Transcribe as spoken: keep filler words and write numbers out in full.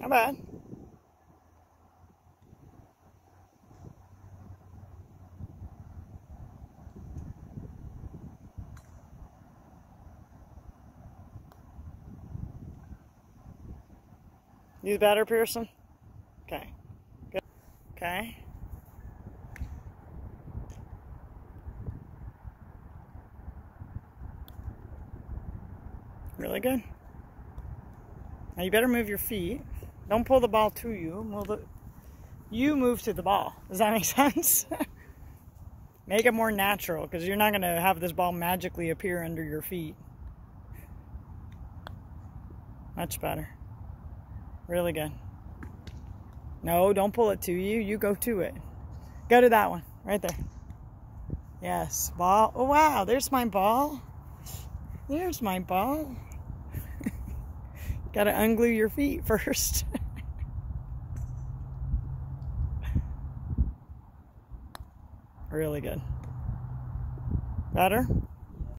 Not bad. You better, Pierson? Okay. Good. Okay. Really good. Now you better move your feet. Don't pull the ball to you. Move the, you move to the ball. Does that make sense? Make it more natural, because you're not going to have this ball magically appear under your feet. Much better. Really good. No, don't pull it to you. You go to it. Go to that one. Right there. Yes. Ball. Oh, wow. There's my ball. There's my ball. Got to unglue your feet first. Really good. Better?